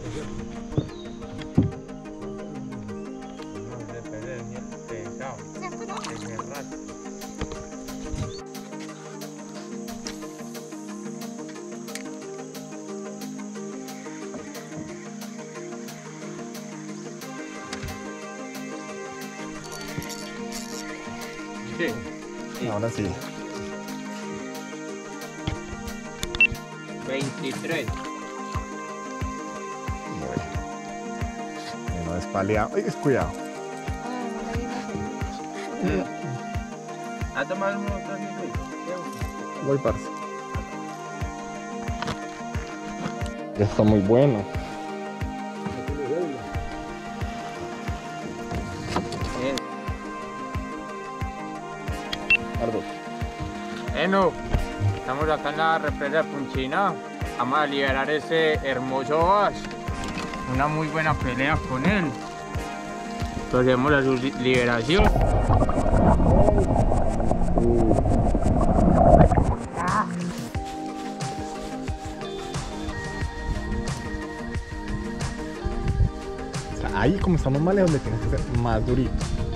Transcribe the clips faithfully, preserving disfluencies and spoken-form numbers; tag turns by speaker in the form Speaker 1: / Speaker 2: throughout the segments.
Speaker 1: Sí. Sí.
Speaker 2: Ahora sí.
Speaker 1: veintitrés.
Speaker 2: Bueno. No es paleado. Ay, es cuidado.
Speaker 1: ¿A tomar un montón de Luis?
Speaker 2: Voy, parce. Ya está muy bueno.
Speaker 1: Bien.
Speaker 2: Ardo.
Speaker 1: Bueno, estamos acá en la represa de Punchina. Vamos a liberar ese hermoso Bass. Una muy buena pelea con él. Procedemos a su li- liberación.
Speaker 2: Ahí como estamos más lejos le tienes que ser más durito.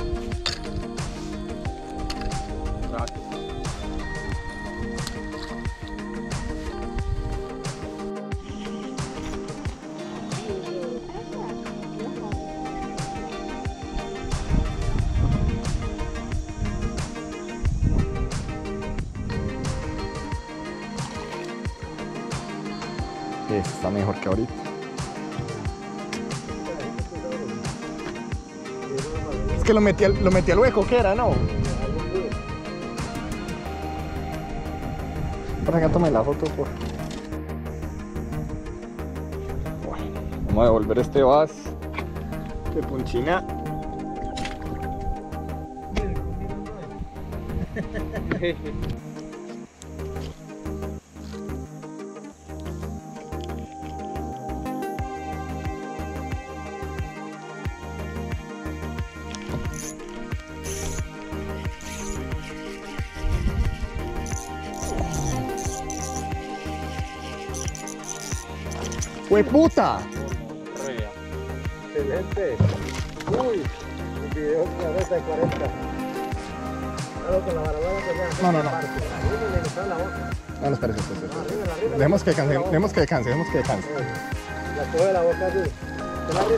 Speaker 2: Este está mejor que ahorita. Es que lo metí al, lo metí al hueco, ¿qué era, no? Para acá tome la foto, por. Bueno, vamos a devolver este Bass de Punchina. ¡Hue puta!
Speaker 3: Excelente. Uy, el video otra vez de cuarenta. Claro, con la barabara pues ya.
Speaker 2: No, no, no.
Speaker 3: Arriba le está la boca.
Speaker 2: No, no, espérese, espérese, espérese.
Speaker 3: Arriba, arriba.
Speaker 2: Dejemos que descanse, dejemos que descanse, dejemos que descanse.
Speaker 3: La coge de la boca así. ¿Con la arriba?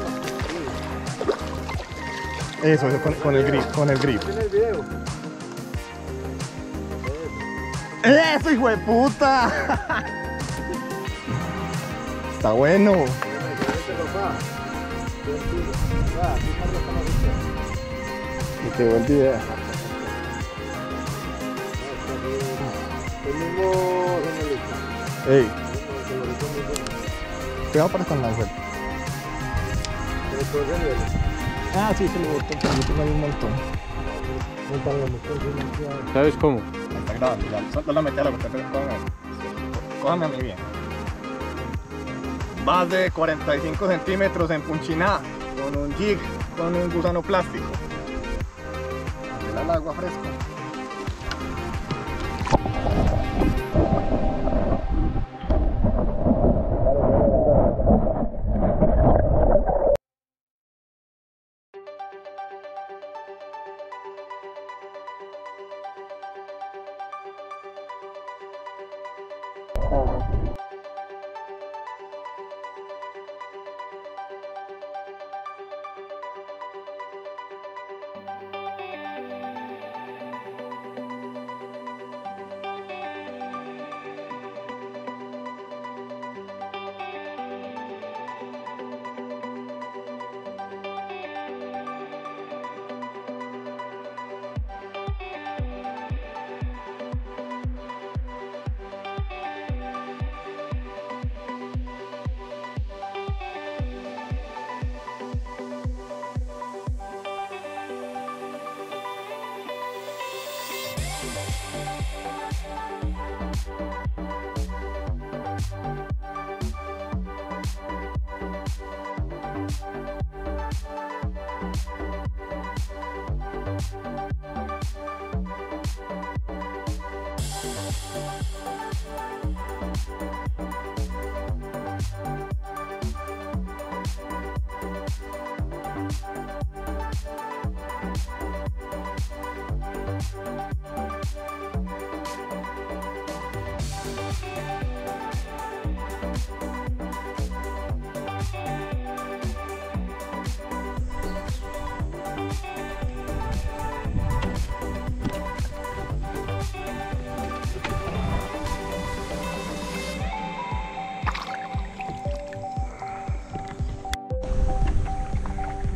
Speaker 2: Eso, eso, con, con el grip, con el grip.
Speaker 3: ¿Tiene el video?
Speaker 2: ¡Eso, hijo de puta! Está bueno. Me quedó el video.
Speaker 3: El mismo señorita.
Speaker 2: Ey, cuidado para con la suelta. Ah, sí, se lo botó, pero yo tengo ahí un montón.
Speaker 1: ¿Sabes cómo?
Speaker 2: Está grabando, ya. Solo la metí a la boca, pero cójame. Cójame a mí bien. Más de cuarenta y cinco centímetros en Punchina, con un jig, con un gusano plástico. El agua fresca.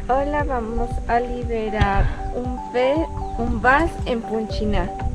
Speaker 4: Hola, vamos a liberar un pez, un bass en Punchiná.